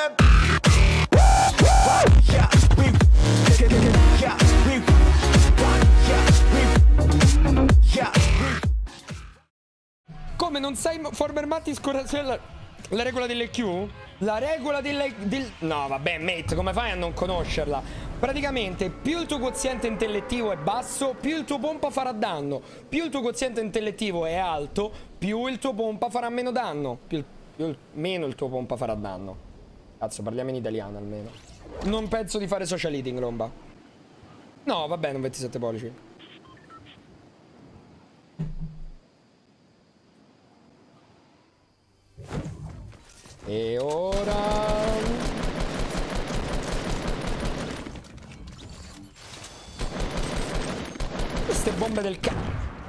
Come non sai formermatti scoraggiare la regola delle Q? La regola no vabbè mate, come fai a non conoscerla? Praticamente più il tuo quoziente intellettivo è basso, più il tuo pompa farà danno. Più il tuo quoziente intellettivo è alto, più il tuo pompa farà meno danno. Meno il tuo pompa farà danno. Cazzo, parliamo in italiano almeno. Non penso di fare social eating, Lomba. No, vabbè, non 27 pollici. E ora... queste bombe del cazzo.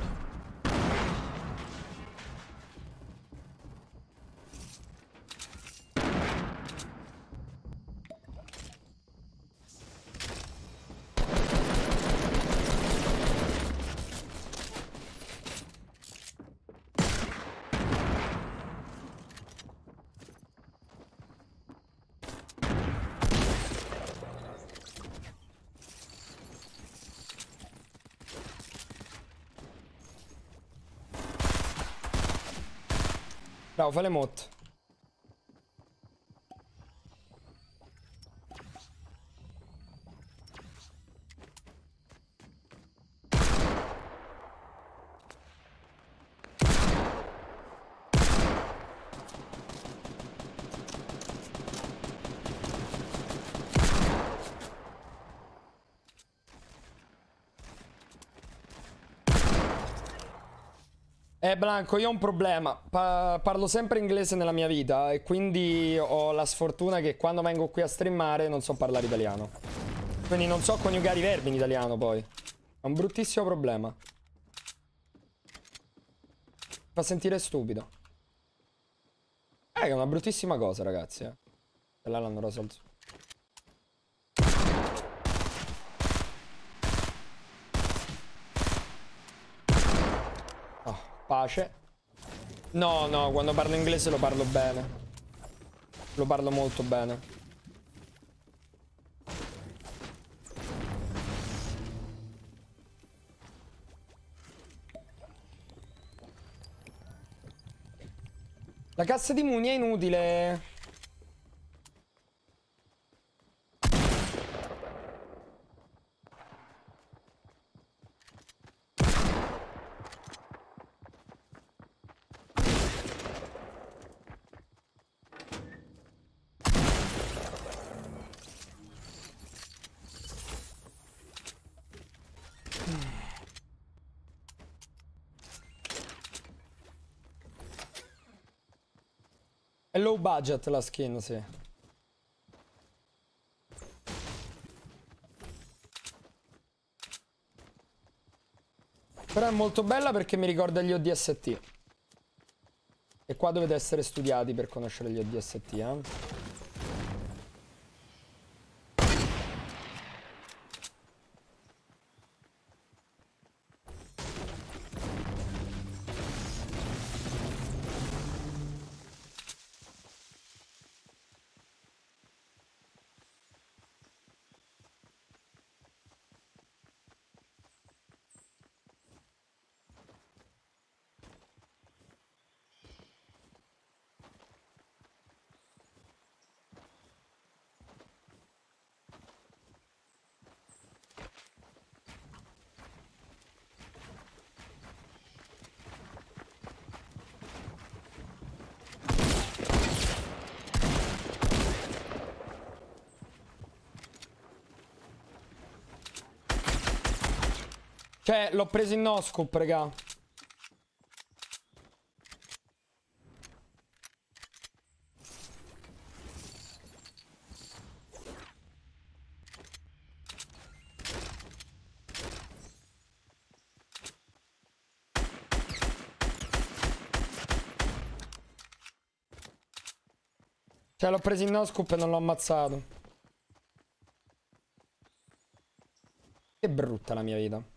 Bravo, fai le mot. Blanco, io ho un problema. Parlo sempre inglese nella mia vita e quindi ho la sfortuna che quando vengo qui a streamare non so parlare italiano. Quindi non so coniugare i verbi in italiano poi. È un bruttissimo problema. Fa sentire stupido. È una bruttissima cosa, ragazzi. E là l'hanno risolto. Pace. No, no, quando parlo inglese lo parlo bene. Lo parlo molto bene. La cassa di muni è inutile. È low budget la skin, sì. Però è molto bella perché mi ricorda gli ODST. E qua dovete essere studiati per conoscere gli ODST, eh. Cioè, l'ho preso in no scoop, raga. Cioè, l'ho preso in no scoop e non l'ho ammazzato. Che brutta la mia vita.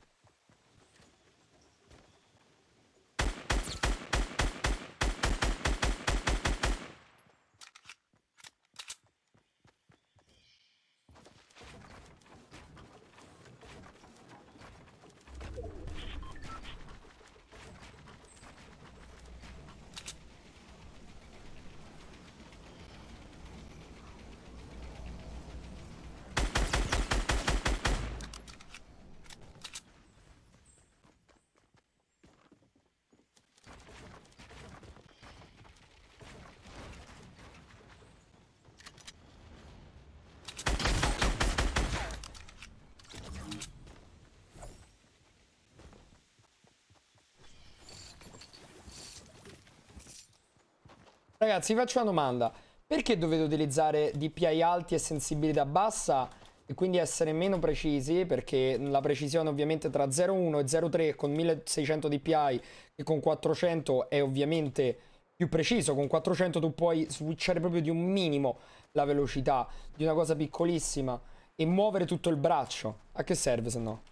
Ragazzi, vi faccio una domanda. Perché dovete utilizzare DPI alti e sensibilità bassa e quindi essere meno precisi? Perché la precisione ovviamente tra 0,1 e 0,3 con 1600 DPI e con 400 è ovviamente più preciso. Con 400 tu puoi switchare proprio di un minimo la velocità, di una cosa piccolissima, e muovere tutto il braccio. A che serve se no?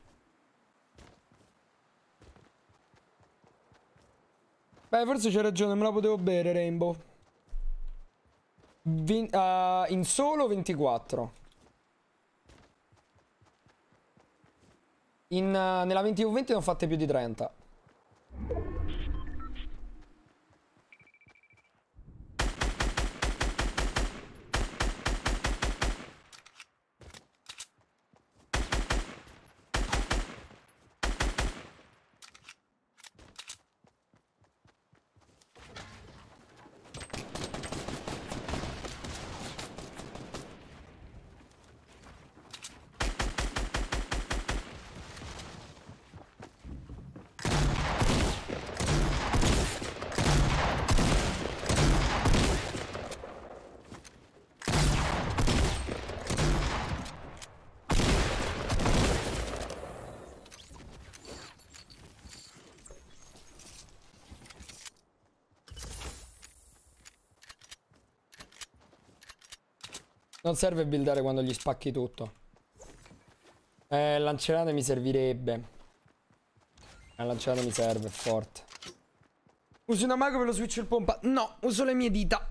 Beh, forse c'hai ragione, me la potevo bere, Rainbow. In solo 24. Nella 20v20 ne ho fatte più di 30. Non serve buildare quando gli spacchi tutto. Lanciarate mi servirebbe. Lanciarate mi serve, è forte. Usi una mago per lo switch il pompa? No, uso le mie dita.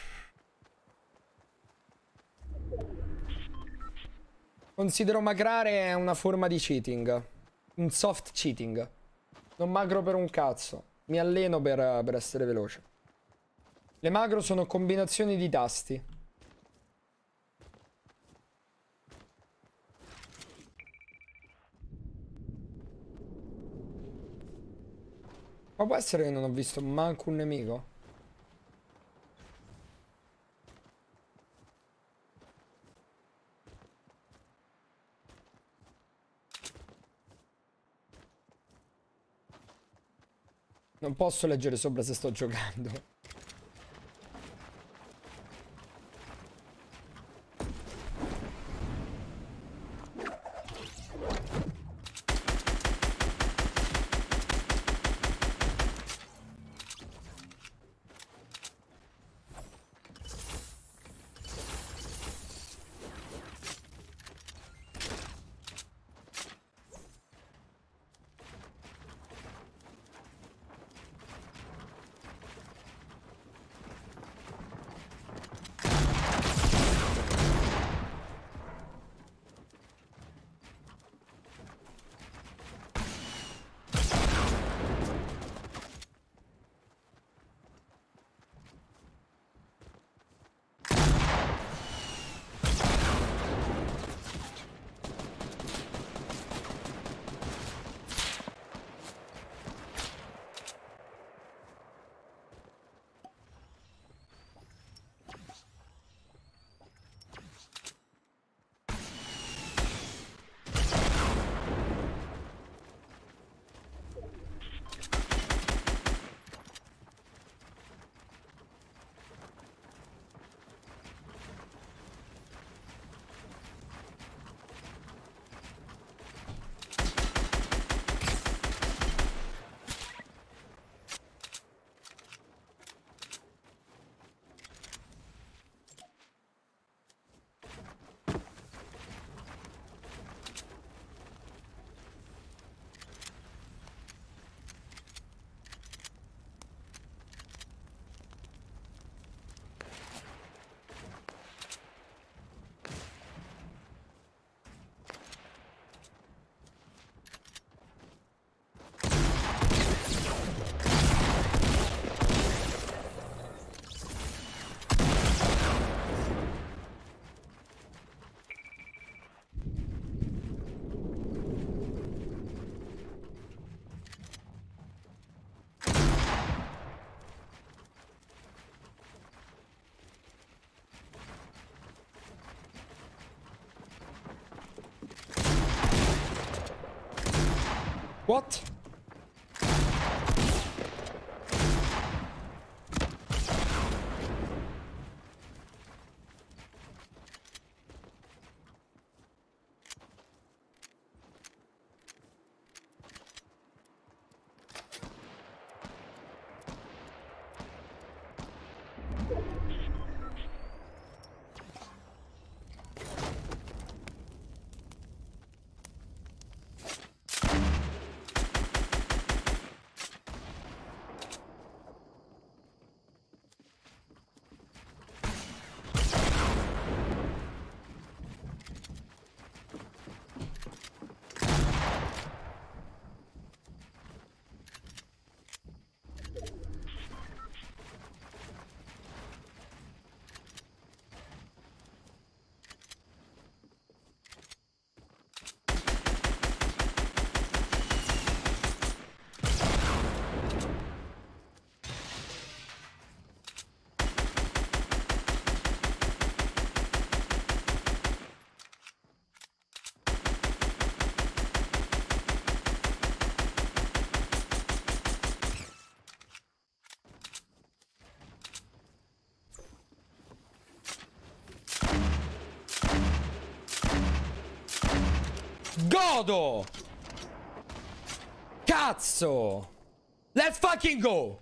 Considero macrare una forma di cheating. Un soft cheating. Non macro per un cazzo. Mi alleno per essere veloce. Le macro sono combinazioni di tasti. Ma può essere che non ho visto manco un nemico? Non posso leggere sopra se sto giocando. What? godo! Cazzo! Let's fucking go!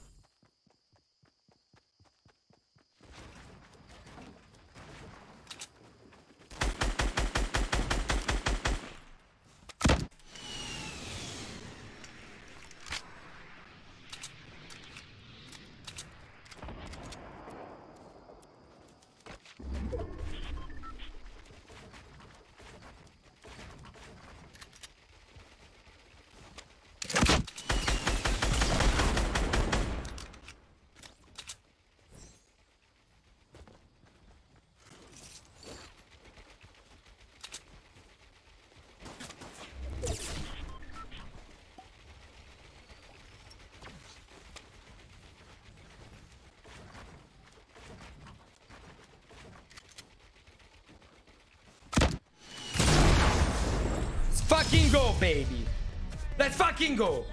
Fucking go, baby. Let's fucking go.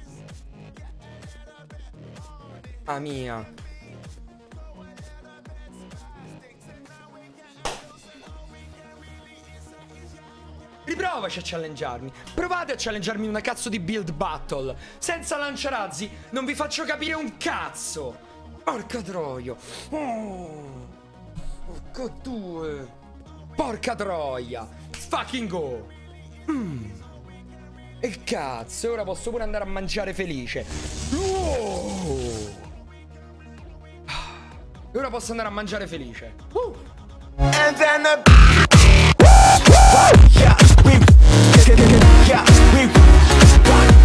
Ah mia. Riprovaci a challengearmi. Provate a challengearmi in una cazzo di build battle. Senza lanciarazzi non vi faccio capire un cazzo. Porca troia. Oh. Porca due. Porca troia. Fucking go. E cazzo, ora posso pure andare a mangiare felice. E ora posso andare a mangiare felice. And then the